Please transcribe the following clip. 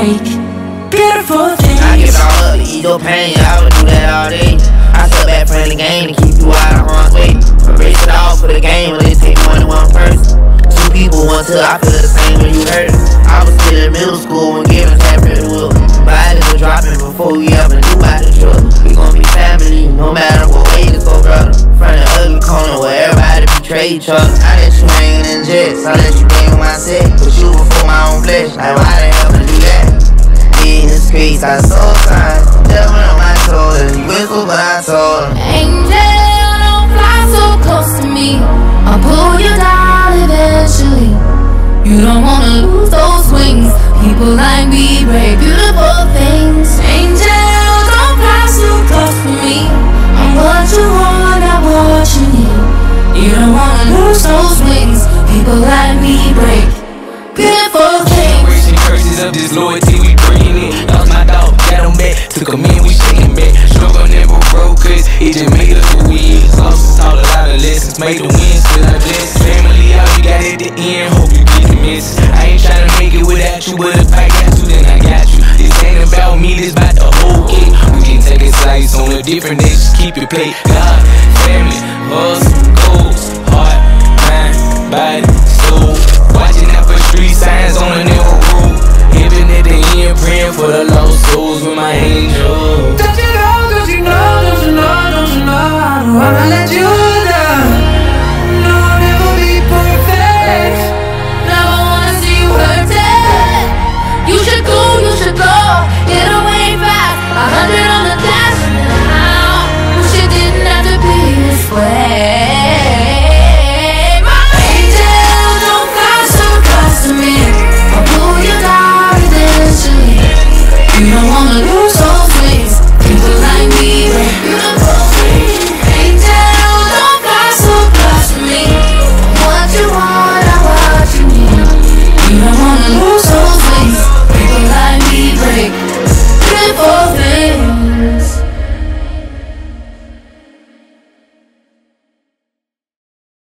break. Beautiful things. I give it all up to ease your pain, I would do that all day. I step back from the game to keep you out of harm's way. Race it all for the game, but it take more than one person. Two people, one till I feel the same when you hurt it. I was still in middle school when giving that pretty whoop. Bodies were dropping before we ever knew about the truck. We gon' be family, no matter what way to go, brother. Front of ugly corner where everybody betray each other. I let you hang in jets, I let you game with my set. Put you before my own flesh, like why the hell would I do that? In the streets, I saw signs. Devil on my shoulder, he whistled but I told him, Angel, don't fly so close to me. I'll pull you down eventually. You don't wanna lose those wings. People like me break beautiful things. Angel, don't fly so close to me. I'm what you want, not what you need. You don't wanna lose those wings. People like me break beautiful things. Generation curses of disloyalty, we bringing it. Lost my dog, got him back. Took him in, we shaking back. Struggle never broke, cause it just made us who we is. Lost taught a lot of lessons, made the wins feel like blessings. Family, all you got at the end, hope you get the message. I ain't tryna make it without you, but if I got you, then I got you. This ain't about me, this about the whole kid. We can take it slice on a different day, just keep it played. God, family, us.